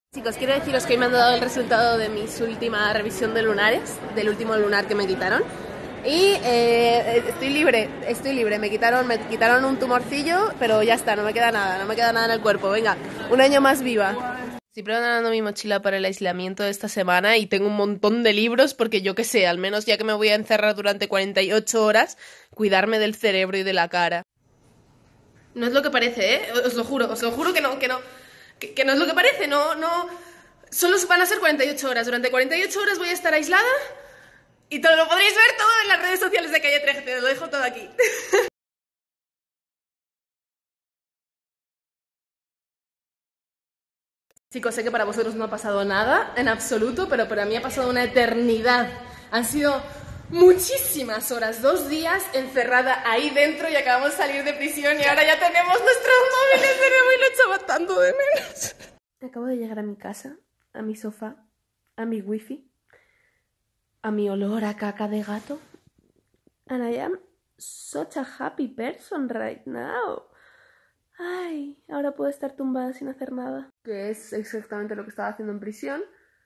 Chicos, quiero deciros que hoy me han dado el resultado de mi última revisión de lunares, del último lunar que me quitaron. Y estoy libre, me quitaron un tumorcillo, pero ya está, no me queda nada en el cuerpo. Venga, un año más viva. Estoy preparando mi mochila para el aislamiento de esta semana y tengo un montón de libros porque yo qué sé, al menos ya que me voy a encerrar durante 48 horas, cuidarme del cerebro y de la cara. No es lo que parece, ¿eh? Os lo juro que no es lo que parece, no. Solo van a ser 48 horas. Durante 48 horas voy a estar aislada y todo lo podréis ver todo en las redes sociales de Calle 13, te lo dejo todo aquí. Chicos, sé que para vosotros no ha pasado nada, en absoluto, pero para mí ha pasado una eternidad. Han sido muchísimas horas, 2 días encerrada ahí dentro y acabamos de salir de prisión y ahora ya tenemos nuestros móviles de nuevo y lo echaba tanto de menos. Acabo de llegar a mi casa, a mi sofá, a mi wifi, a mi olor a caca de gato. And I am such a happy person right now. Ay, ahora puedo estar tumbada sin hacer nada. Que es exactamente lo que estaba haciendo en prisión.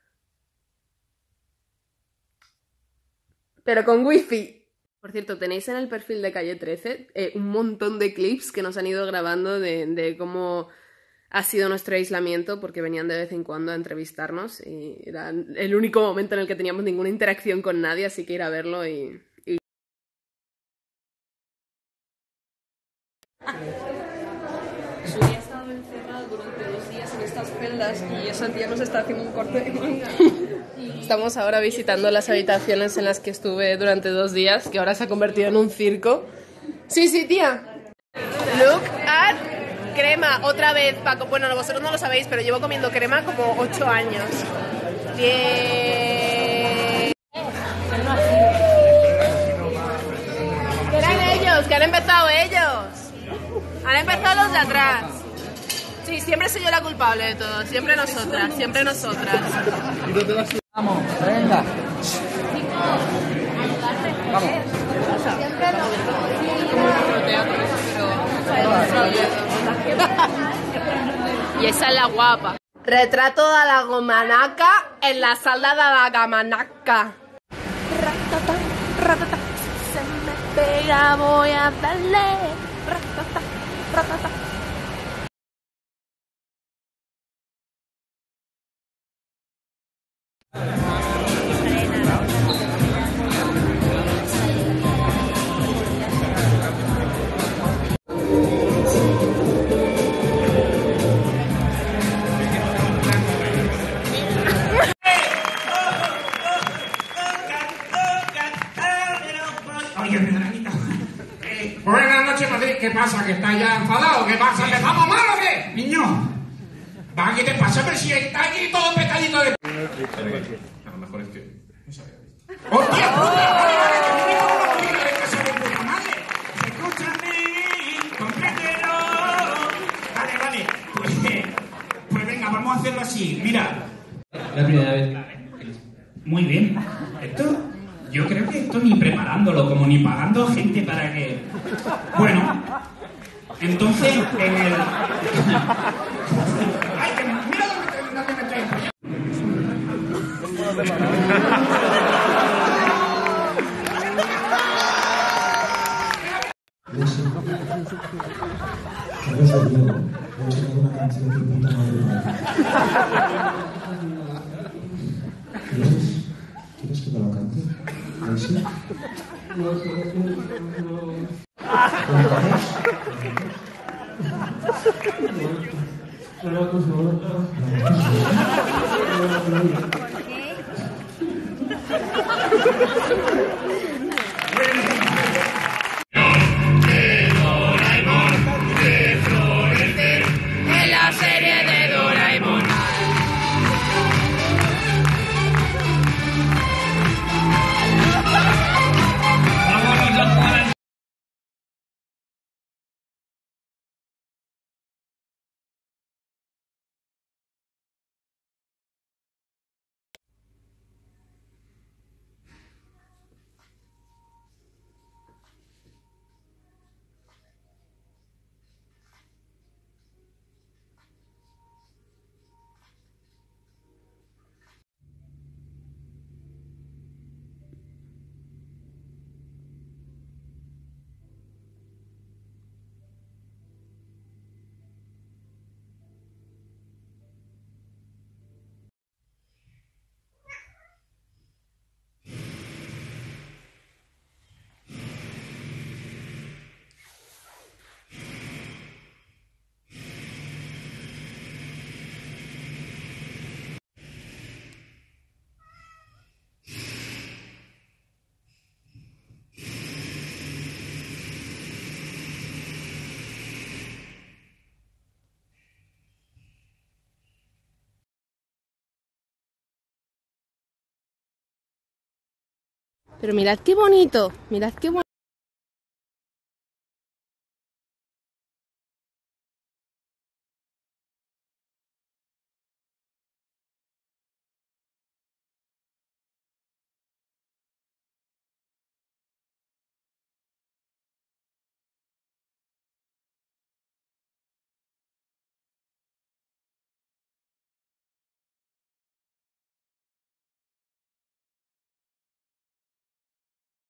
Pero con wifi. Por cierto, tenéis en el perfil de Calle 13 un montón de clips que nos han ido grabando de cómo ha sido nuestro aislamiento, porque venían de vez en cuando a entrevistarnos y era el único momento en el que teníamos ninguna interacción con nadie, así que ir a verlo y... Suri ha estado encerrado durante 2 días en estas celdas y esa tía nos está haciendo un corte de manga. Estamos ahora visitando las habitaciones en las que estuve durante 2 días, que ahora se ha convertido en un circo. Sí, tía. Look at crema, otra vez, Paco. Bueno, vosotros no lo sabéis, pero llevo comiendo crema como 8 años. Bien. ¿Qué eran ellos? ¿Que han empezado ellos? Han empezado los de atrás. Sí, siempre soy yo la culpable de todo. Siempre nosotras. Vamos, venga. Vamos. Y esa es la guapa. Retrato de la gomanaca en la sala de la gamanaca. Ratata, ratata, se me pega, voy a darle. Ratata, ratata. Oye, Pedranito. Buenas noches, Madrid. ¿Qué pasa? ¿Que estás ya enfadado? ¿Qué pasa? ¿Empezamos mal o qué? Niño. Va, ¿qué te pasa? Pero si está aquí todo petadito de... A lo mejor es que... No sabía. ¡Hostia, puta! ¡Vale, que me digo unos kilos de casa de puta madre! ¡Escúchame! ¡Compréndelo! Vale. Pues venga, vamos a hacerlo así. Mira. La primera vez. Muy bien. Esto... Yo creo que esto ni preparándolo, como ni pagando gente para que... Bueno, entonces en el... ¡Ay, que mira dónde me estoy empollando! ¿Quieres que me lo cante? ¿Sí? En la serie de Doraemon. Pero mirad qué bonito, mirad qué bonito.